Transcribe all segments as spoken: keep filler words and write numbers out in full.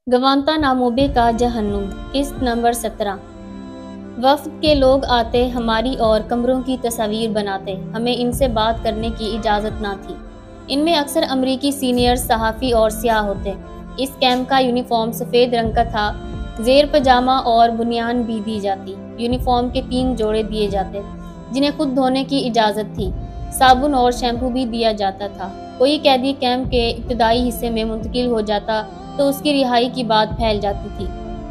Guantanamo Bay کا جہنم، قسط نمبر سترہ۔ وفد کے لوگ آتے، ہماری اور کمروں کی تصاویر بناتے، ہمیں ان سے بات کرنے کی اجازت نہ تھی۔ ان میں اکثر امریکی سینئر صحافی اور سیاح ہوتے۔ اس کیمپ کا یونیفارم سفید رنگ کا تھا، زیر پاجامہ اور بنیان بھی دی جاتی۔ یونیفارم کے تین جوڑے دیے جاتے، جنہیں خود دھونے کی اجازت تھی۔ صابن اور شیمپو بھی دیا جاتا تھا۔ کوئی قیدی کیمپ کے ابتدائی حصے میں منتقل ہو جاتا تو اس کی رہائی کی بات پھیل جاتی تھی۔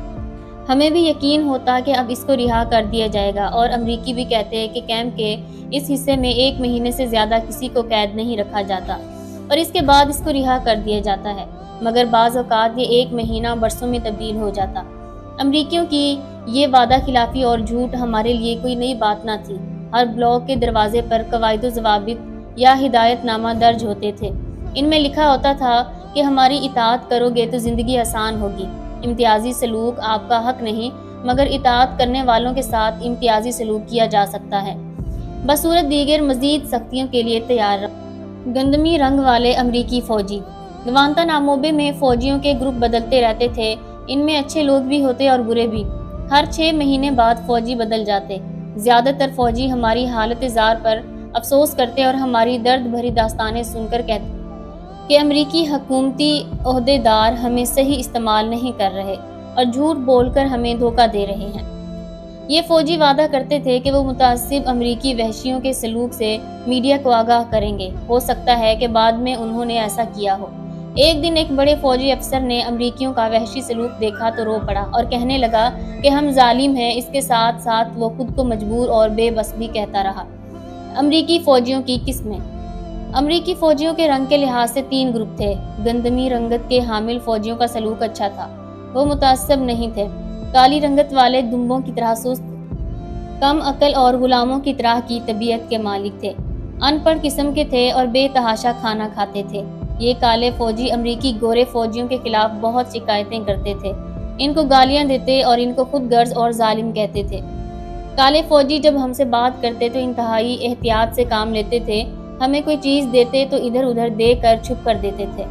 ہمیں بھی یقین ہوتا کہ اب اس کو رہا کر دیا جائے گا، اور امریکی بھی کہتے کہ کیمپ کے اس حصے میں ایک مہینے سے زیادہ کسی کو قید نہیں رکھا جاتا اور اس کے بعد اس کو رہا کر دیا جاتا ہے، مگر بعض اوقات یہ ایک مہینہ برسوں میں تبدیل ہو جاتا۔ امریکیوں کی یہ وعدہ خلافی اور جھوٹ ہمارے لیے کوئی نئی بات نہ تھی۔ ہر بلاک کے دروازے پر قواعد و ضوابط یا ہدایت نامہ درج ہوتے تھے۔ ان میں لکھا ہوتا تھا کہ ہماری اطاعت کرو گے تو زندگی آسان ہوگی۔ امتیازی سلوک آپ کا حق نہیں، مگر اطاعت کرنے والوں کے ساتھ امتیازی سلوک کیا جا سکتا ہے۔ بصورت دیگر مزید سختیوں کے لیے تیار رہو۔ گندمی رنگ والے امریکی فوجی۔ گوانتاناموبے میں فوجیوں کے گروپ بدلتے رہتے تھے۔ ان میں اچھے لوگ بھی ہوتے اور برے بھی۔ ہر چھ مہینے بعد فوجی بدل جاتے۔ زیادہ تر فوجی ہماری حالت زار پر افسوس کرتے اور ہماری درد بھری داستانیں سن کر کہتے کہ امریکی حکومتی عہدیدار ہمیں صحیح استعمال نہیں کر رہے اور جھوٹ بول کر ہمیں دھوکہ دے رہے ہیں۔ یہ فوجی وعدہ کرتے تھے کہ وہ متعصب امریکی وحشیوں کے سلوک سے میڈیا کو آگاہ کریں گے۔ ہو سکتا ہے کہ بعد میں انہوں نے ایسا کیا ہو۔ ایک دن ایک بڑے فوجی افسر نے امریکیوں کا وحشی سلوک دیکھا تو رو پڑا اور کہنے لگا کہ ہم ظالم ہیں۔ اس کے ساتھ ساتھ وہ خود کو مجبور اور بے بس بھی کہتا رہا۔ امریکی فوجیوں کی قسمیں۔ امریکی فوجیوں کے رنگ کے لحاظ سے تین گروپ تھے۔ گندمی رنگت کے حامل فوجیوں کا سلوک اچھا تھا، وہ متعصب نہیں تھے۔ کالی رنگت والے دمبوں کی طرح سست، کم عقل اور غلاموں کی طرح کی طبیعت کے مالک تھے۔ ان پڑھ قسم کے تھے اور بے تحاشا کھانا کھاتے تھے۔ یہ کالے فوجی امریکی گورے فوجیوں کے خلاف بہت شکایتیں کرتے تھے، ان کو گالیاں دیتے اور ان کو خود غرض اور ظالم کہتے تھے۔ کالے فوجی جب ہم سے بات کرتے تو انتہائی احتیاط سے کام لیتے تھے۔ ہمیں کوئی چیز دیتے تو ادھر ادھر دے کر چھپ کر دیتے تھے۔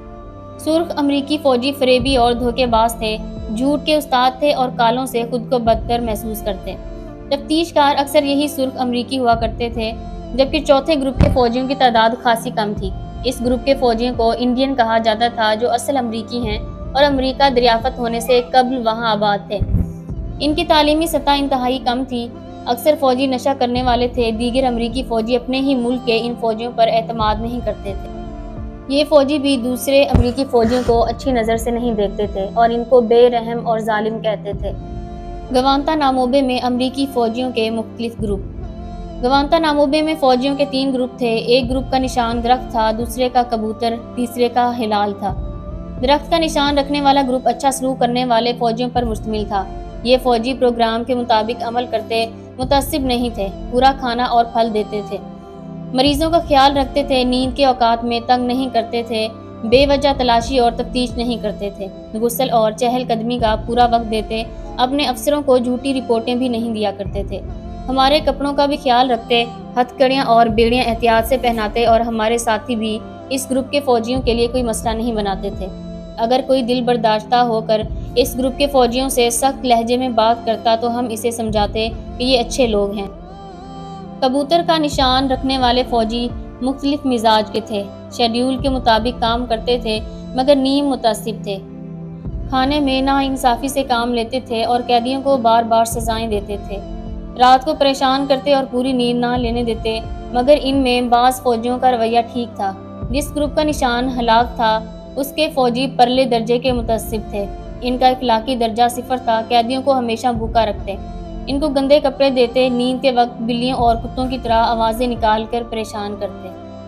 سرخ امریکی فوجی فریبی اور دھوکے باز تھے، جھوٹ کے استاد تھے اور کالوں سے خود کو بدتر محسوس کرتے۔ تفتیش کار اکثر یہی سرخ امریکی ہوا کرتے تھے، جبکہ چوتھے گروپ کے فوجیوں کی تعداد خاصی کم تھی۔ اس گروپ کے فوجیوں کو انڈین کہا جاتا تھا، جو اصل امریکی ہیں اور امریکہ دریافت ہونے سے قبل وہاں آباد تھے۔ ان کی تعلیمی سطح انتہائی کم تھی، اکثر فوجی نشہ کرنے والے تھے۔ دیگر امریکی فوجی اپنے ہی ملک کے ان فوجیوں پر اعتماد نہیں کرتے تھے۔ یہ فوجی بھی دوسرے امریکی فوجیوں کو اچھی نظر سے نہیں دیکھتے تھے اور ان کو بے رحم اور ظالم کہتے تھے۔ گوانتاناموبے میں امریکی فوجیوں کے مختلف گروپ۔ گوانتاناموبے میں فوجیوں کے تین گروپ تھے۔ ایک گروپ کا نشان درخت تھا، دوسرے کا کبوتر، تیسرے کا ہلال تھا۔ درخت کا نشان رکھنے والا گروپ اچھا سلوک کرنے والے فوجیوں پر مشتمل تھا۔ یہ فوجی پروگرام کے مطابق عمل کرتے، متعصب نہیں تھے، پورا کھانا اور پھل دیتے تھے، مریضوں کا خیال رکھتے تھے، نیند کے اوقات میں تنگ نہیں کرتے تھے، بے وجہ تلاشی اور تفتیش نہیں کرتے تھے، غسل اور چہل قدمی کا پورا وقت دیتے، اپنے افسروں کو جھوٹی رپورٹیں بھی نہیں دیا کرتے تھے، ہمارے کپڑوں کا بھی خیال رکھتے، ہتھ کڑیاں اور بیڑیاں احتیاط سے پہناتے اور ہمارے ساتھی بھی اس گروپ کے فوجیوں کے لیے کوئی مسئلہ نہیں بناتے تھے۔ اگر کوئی دل برداشتہ ہو کر اس گروپ کے فوجیوں سے سخت لہجے میں بات کرتا تو ہم اسے سمجھاتے کہ یہ اچھے لوگ ہیں۔ کبوتر کا نشان رکھنے والے فوجی مختلف مزاج کے تھے، شیڈیول کے مطابق کام کرتے تھے مگر نیم متعصب تھے، کھانے میں ناانصافی سے کام لیتے تھے اور قیدیوں کو بار بار سزائیں دیتے تھے، رات کو پریشان کرتے اور پوری نیند نہ لینے دیتے، مگر ان میں بعض فوجیوں کا رویہ ٹھیک تھا۔ جس گروپ کا نشان ہلاک تھا اس کے فوجی پرلے درجے کے متعصب تھے، ان کا اخلاقی درجہ صفر تھا، قیدیوں کو ہمیشہ بھوکا رکھتے، ان کو گندے کپڑے دیتے، نیند کے وقت بلیوں اور کتوں کی طرح آوازیں نکال کر پریشان کرتے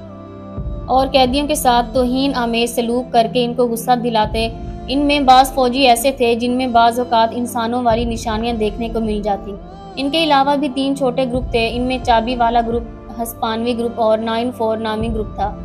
اور قیدیوں کے ساتھ توہین آمیز سلوک کر کے ان کو غصہ دلاتے۔ ان میں بعض فوجی ایسے تھے جن میں بعض اوقات انسانوں والی نشانیاں دیکھنے کو مل جاتی۔ ان کے علاوہ بھی تین چھوٹے گروپ تھے، ان میں چابی والا گروپ، ہسپانوی گروپ اور نائن فور نامی گروپ تھا۔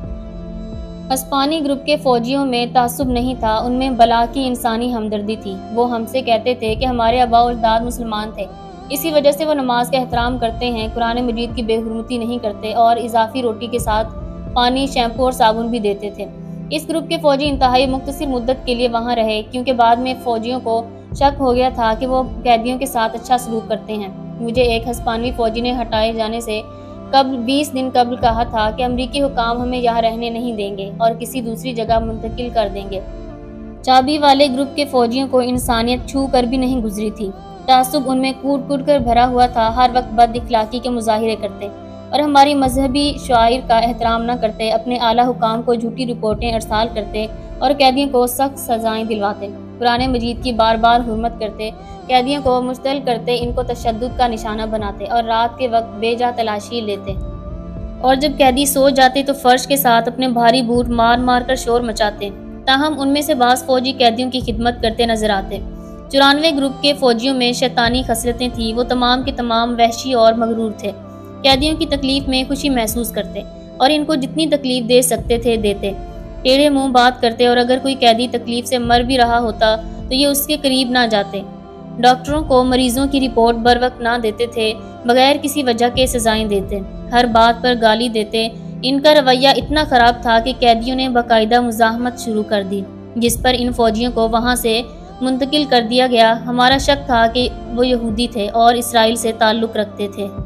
ہسپانی گروپ کے فوجیوں میں تعصب نہیں تھا، ان میں بلا کی انسانی ہمدردی تھی۔ وہ ہم سے کہتے تھے کہ ہمارے آباء و اجداد مسلمان تھے، اسی وجہ سے وہ نماز کا احترام کرتے ہیں، قرآن مجید کی بے حرمتی نہیں کرتے اور اضافی روٹی کے ساتھ پانی، شیمپو اور صابن بھی دیتے تھے۔ اس گروپ کے فوجی انتہائی مختصر مدت کے لیے وہاں رہے کیونکہ بعد میں فوجیوں کو شک ہو گیا تھا کہ وہ قیدیوں کے ساتھ اچھا سلوک کرتے ہیں۔ مجھے ایک ہسپانوی فوجی نے ہٹائے جانے سے قبل بیس دن قبل کہا تھا کہ امریکی حکام ہمیں یہاں رہنے نہیں دیں گے اور کسی دوسری جگہ منتقل کر دیں گے۔ چابی والے گروپ کے فوجیوں کو انسانیت چھو کر بھی نہیں گزری تھی۔ تعصب ان میں کوٹ کوٹ کر بھرا ہوا تھا، ہر وقت بد اخلاقی کے مظاہرے کرتے اور ہماری مذہبی شعائر کا احترام نہ کرتے، اپنے اعلیٰ حکام کو جھوٹی رپورٹیں ارسال کرتے اور قیدیوں کو سخت سزائیں دلواتے، قرآن مجید کی بار بار حرمت کرتے، قیدیوں کو مشتعل کرتے، ان کو تشدد کا نشانہ بناتے اور رات کے وقت بے جا تلاشی لیتے، اور جب قیدی سو جاتے تو فرش کے ساتھ اپنے بھاری بوٹ مار مار کر شور مچاتے۔ تاہم ان میں سے بعض فوجی قیدیوں کی خدمت کرتے نظر آتے۔ چورانوے گروپ کے فوجیوں میں شیطانی خصلتیں تھیں، وہ تمام کے تمام وحشی اور مغرور تھے، قیدیوں کی تکلیف میں خوشی محسوس کرتے اور ان کو جتنی تکلیف دے سکتے تھے دیتے، ٹیڑھے منہ بات کرتے، اور اگر کوئی قیدی تکلیف سے مر بھی رہا ہوتا تو یہ اس کے قریب نہ جاتے۔ ڈاکٹروں کو مریضوں کی رپورٹ بر وقت نہ دیتے تھے، بغیر کسی وجہ کے سزائیں دیتے، ہر بات پر گالی دیتے۔ ان کا رویہ اتنا خراب تھا کہ قیدیوں نے باقاعدہ مزاحمت شروع کر دی، جس پر ان فوجیوں کو وہاں سے منتقل کر دیا گیا۔ ہمارا شک تھا کہ وہ یہودی تھے اور اسرائیل سے تعلق رکھتے تھے۔